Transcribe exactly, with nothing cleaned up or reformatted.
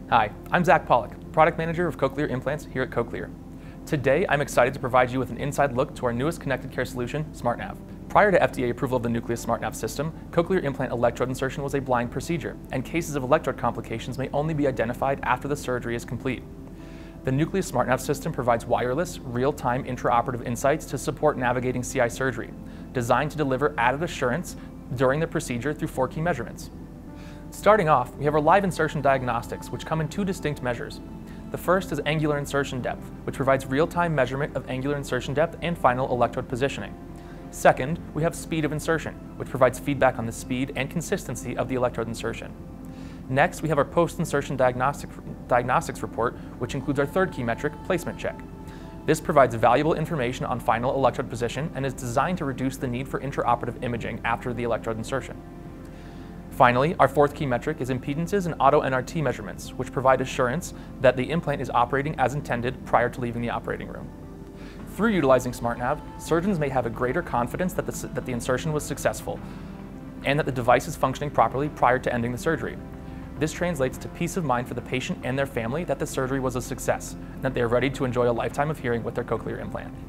Hi, I'm Zach Pollock, Product Manager of Cochlear Implants here at Cochlear. Today, I'm excited to provide you with an inside look to our newest connected care solution, SmartNav. Prior to F D A approval of the Nucleus SmartNav system, cochlear implant electrode insertion was a blind procedure, and cases of electrode complications may only be identified after the surgery is complete. The Nucleus SmartNav system provides wireless, real-time intraoperative insights to support navigating C I surgery, designed to deliver added assurance during the procedure through four key measurements. Starting off, we have our live insertion diagnostics, which come in two distinct measures. The first is angular insertion depth, which provides real-time measurement of angular insertion depth and final electrode positioning. Second, we have speed of insertion, which provides feedback on the speed and consistency of the electrode insertion. Next, we have our post-insertion diagnostic, diagnostics report, which includes our third key metric, placement check. This provides valuable information on final electrode position and is designed to reduce the need for intraoperative imaging after the electrode insertion. Finally, our fourth key metric is Impedances and AutoNRT measurements, which provide assurance that the implant is operating as intended prior to leaving the operating room. Through utilizing SmartNav, surgeons may have a greater confidence that the, that the insertion was successful and that the device is functioning properly prior to ending the surgery. This translates to peace of mind for the patient and their family that the surgery was a success, and that they are ready to enjoy a lifetime of hearing with their cochlear implant.